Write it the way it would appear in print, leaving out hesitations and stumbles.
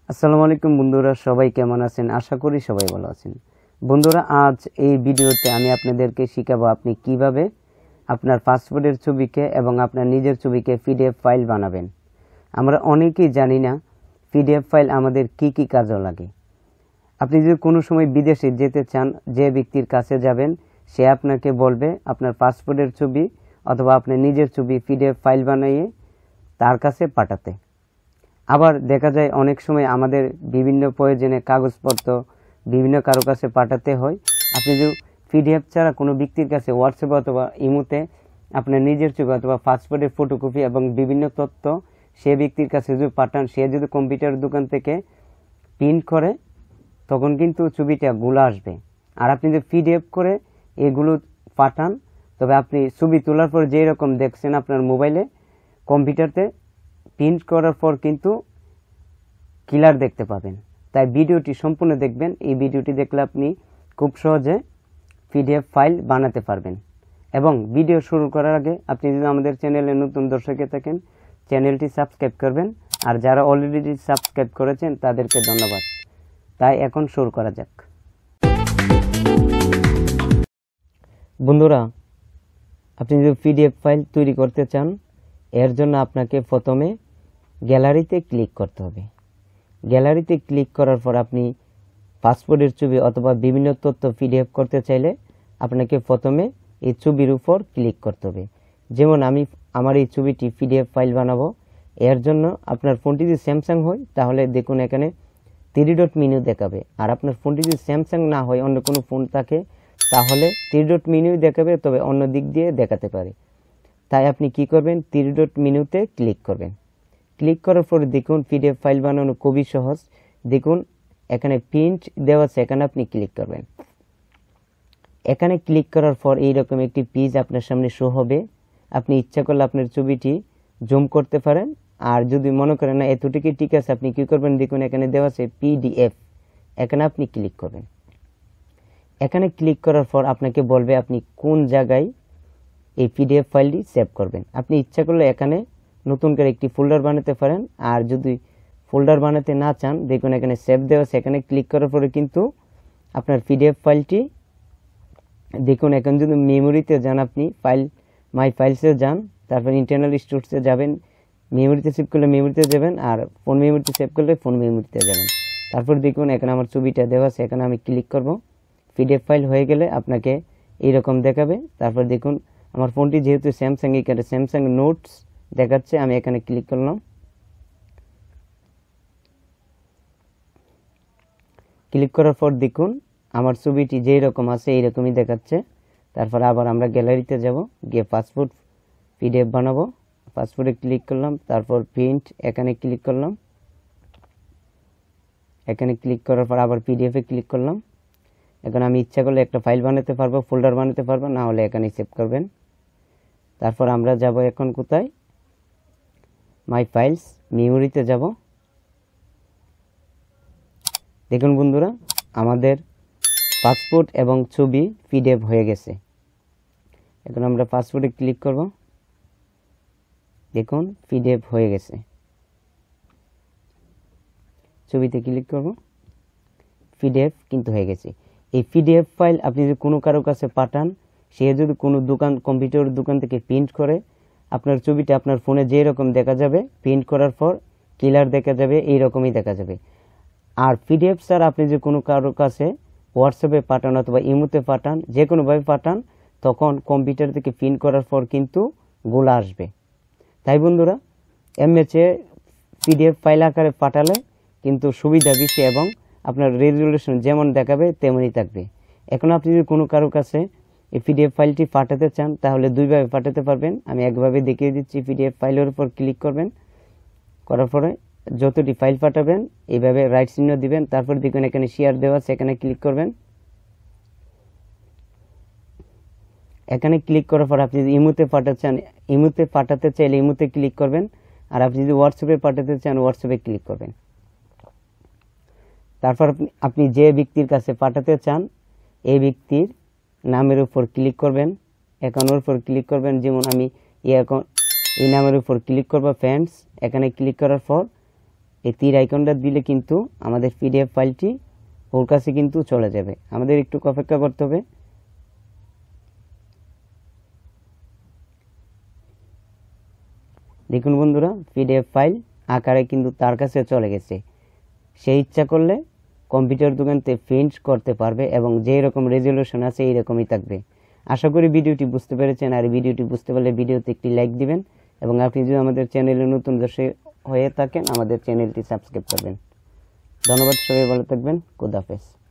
আসসালামু আলাইকুম বন্ধুরা, সবাই কেমন আছেন? আশা করি সবাই ভালো আছেন। বন্ধুরা, আজ এই ভিডিওতে আমি আপনাদেরকে শিখাবো আপনি কিভাবে আপনার পাসপোর্টের ছবিকে এবং আপনার নিজের ছবিকে পিডিএফ ফাইল বানাবেন। আমরা অনেকেই জানি না পিডিএফ ফাইল আমাদের কি কি কাজে লাগে। আপনি যদি কোনো সময় বিদেশে যেতে চান, যে ব্যক্তির কাছে যাবেন সে আপনাকে বলবে আপনার পাসপোর্টের ছবি অথবা আপনার নিজের ছবি পিডিএফ ফাইল বানিয়ে তার কাছে পাঠাতে। আবার দেখা যায় অনেক সময় আমাদের বিভিন্ন প্রয়োজনে কাগজপত্র বিভিন্ন কারো কাছে পাঠাতে হয়। আপনি যদি পিডিএফ ছাড়া কোনো ব্যক্তির কাছে হোয়াটসঅ্যাপ অথবা ইমোতে আপনার নিজের ছবি অথবা পাসপোর্টের ফটোকপি এবং বিভিন্ন তথ্য সে ব্যক্তির কাছে যদি পাঠান, সে যদি কম্পিউটার দোকান থেকে প্রিন্ট করে তখন কিন্তু ছবিটা গুলো আসবে। আর আপনি যদি পিডিএফ করে এগুলো পাঠান, তবে আপনি ছবি তোলার পর যেই রকম দেখছেন আপনার মোবাইলে, কম্পিউটারতে প্রিন্ট করার পর কিন্তু ক্লিয়ার দেখতে পাবেন। তাই ভিডিওটি সম্পূর্ণ দেখবেন। এই ভিডিওটি দেখলে আপনি খুব সহজে পিডিএফ ফাইল বানাতে পারবেন। এবং ভিডিও শুরু করার আগে আপনি যদি আমাদের চ্যানেলে নতুন দর্শকে থাকেন, চ্যানেলটি সাবস্ক্রাইব করবেন। আর যারা অলরেডি সাবস্ক্রাইব করেছেন তাদেরকে ধন্যবাদ। তাই এখন শুরু করা যাক। বন্ধুরা, আপনি যদি পিডিএফ ফাইল তৈরি করতে চান, এর জন্য আপনাকে প্রথমে গ্যালারিতে ক্লিক করতে হবে। গ্যালারিতে ক্লিক করার পর আপনি পাসপোর্টের ছবি অথবা বিভিন্ন তথ্য পিডিএফ করতে চাইলে আপনাকে প্রথমে এই ছবির উপর ক্লিক করতে হবে। যেমন আমি আমার এই ছবিটি পিডিএফ ফাইল বানাবো, এর জন্য আপনার ফোনটি যদি স্যামসাং হয় তাহলে দেখুন এখানে 3 ডট মেনু দেখাবে। আর আপনার ফোনটি যদি স্যামসাং না হয়, অন্য কোনো ফোন থাকে, তাহলে 3 ডট মেনু দেখাবে, তবে অন্য দিক দিয়ে দেখাতে পারে। তাই আপনি কি করবেন, 3 ডট মেনুতে ক্লিক করবেন। ক্লিক করার পরে দেখুন পিডিএফ ফাইল বানানো খুবই সহজ। দেখুন এখানে প্রিন্ট দেওয়া আছে, এখানে আপনি ক্লিক করবেন। এখানে ক্লিক করার পর এইরকম একটি পেজ আপনার সামনে শো হবে। আপনি ইচ্ছা করলে আপনার ছবিটি জুম করতে পারেন। আর যদি মনে করেন না এতটুকু ঠিক আছে, আপনি কি করবেন, দেখুন এখানে দেওয়া আছে পিডিএফ, এখানে আপনি ক্লিক করবেন। এখানে ক্লিক করার পর আপনাকে বলবে আপনি কোন জায়গায় এই পিডিএফ ফাইলটি সেভ করবেন। আপনি ইচ্ছা করলে এখানে নতুন করে একটি ফোল্ডার বানাতে পারেন। আর যদি ফোল্ডার বানাতে না চান, দেখুন এখানে সেভ দেওয়া আছে, এখানে ক্লিক করার পরে কিন্তু আপনার পিডিএফ ফাইলটি দেখুন। এখন যদি মেমোরিতে যান, আপনি মাই ফাইলসে যান, তারপর ইন্টারনাল স্টোরেজে যাবেন, মেমোরিতে সেভ করলে মেমোরিতে যাবেন, আর ফোন মেমোরিতে সেভ করলে ফোন মেমোরিতে যাবেন। তারপর দেখুন এখানে আমার ছবিটা দেওয়া আছে, এখানে আমি ক্লিক করব। পিডিএফ ফাইল হয়ে গেলে আপনাকে এইরকম দেখাবে। তারপর দেখুন আমার ফোনটি যেহেতু স্যামসাং, এখানে স্যামসাং নোটস দেখাচ্ছে, আমি এখানে ক্লিক করলাম। ক্লিক করার পর দেখুন আমার ছবিটি যেই রকম আছে এইরকমই দেখাচ্ছে। তারপর আবার আমরা গ্যালারিতে যাব, গিয়ে পাসপোর্ট পিডিএফ বানাবো। পাসপোর্টে ক্লিক করলাম, তারপর প্রিন্ট, এখানে ক্লিক করলাম। এখানে ক্লিক করার পর আবার পিডিএফে ক্লিক করলাম। এখন আমি ইচ্ছা করলে একটা ফাইল বানাতে পারবো, ফোল্ডার বানাতে পারবো, না হলে এখানে সেভ করবেন। তারপর আমরা যাব এখন কোথায়, মাই ফাইলস, মেমোরিতে যাব। দেখুন বন্ধুরা, আমাদের পাসপোর্ট এবং ছবি পিডিএফ হয়ে গেছে। এখন আমরা পাসপোর্টে ক্লিক করব। দেখুন পিডিএফ হয়ে গেছে। ছবিতে ক্লিক করব, পিডিএফ কিন্তু হয়ে গেছে। এই পিডিএফ ফাইল আপনি যদি কোনো কারো কাছে পাঠান, সে যদি কোনো কম্পিউটার দোকান থেকে প্রিন্ট করে, আপনার ছবিটা আপনার ফোনে যেই রকম দেখা যাবে, প্রিন্ট করার পর ক্লিয়ার দেখা যাবে, এই রকমই দেখা যাবে। আর পিডিএফ স্যার আপনি যে কোনো কারো কাছে হোয়াটসঅ্যাপে পাঠান অথবা ইমোতে পাঠান, যে কোনোভাবে পাঠান, তখন কম্পিউটার থেকে প্রিন্ট করার পর কিন্তু গোলা আসবে। তাই বন্ধুরা, এমএচে পিডিএফ ফাইল আকারে পাঠালে কিন্তু সুবিধা বেশি এবং আপনার রেজুলেশন যেমন দেখাবে তেমনই থাকবে। এখন আপনি যদি কোনো কারো কাছে এই পিডিএফ ফাইলটি পাঠাতে চান, তাহলে দুইভাবে পাঠাতে পারবেন। আমি একভাবে দেখিয়ে দিচ্ছি। পিডিএফ ফাইলের উপর ক্লিক করবেন, করার পরে যতটি ফাইল পাঠাবেন এইভাবে রাইট চিহ্ন দিবেন। তারপর দেখুন এখানে শেয়ার দেওয়া আছে, এখানে ক্লিক করবেন। এখানে ক্লিক করার পর আপনি যদি ইমোতে পাঠাতে চাইলে ইমোতে ক্লিক করবেন। আর আপনি যদি হোয়াটসঅ্যাপে পাঠাতে চান, হোয়াটসঅ্যাপে ক্লিক করবেন। তারপর আপনি যে ব্যক্তির কাছে পাঠাতে চান এই ব্যক্তির নামের উপর ক্লিক করবেন, অ্যাকাউন্টের উপর ক্লিক করবেন। যেমন আমি এই নামের উপর ক্লিক করব, ফ্রেন্ডস। এখানে ক্লিক করার পর এই তীর আইকনটা দিলে কিন্তু আমাদের পিডিএফ ফাইলটি ওর কাছে কিন্তু চলে যাবে। আমাদের একটু অপেক্ষা করতে হবে। দেখুন বন্ধুরা, পিডিএফ ফাইল আকারে কিন্তু তার কাছে চলে গেছে। সে ইচ্ছা করলে কম্পিউটার দোকান থেকে প্রিন্ট করতে পারবে এবং যেই রকম রেজলিউশন আছে এই রকমই থাকবে। আশা করি ভিডিওটি বুঝতে পেরেছেন। আর ভিডিওটি বুঝতে পারলে ভিডিওতে একটি লাইক দিবেন এবং আপনি যদি আমাদের চ্যানেলে নতুন দর্শক হয়ে থাকেন আমাদের চ্যানেলটি সাবস্ক্রাইব করবেন। ধন্যবাদ, সবাই ভালো থাকবেন। খোদা হাফেজ।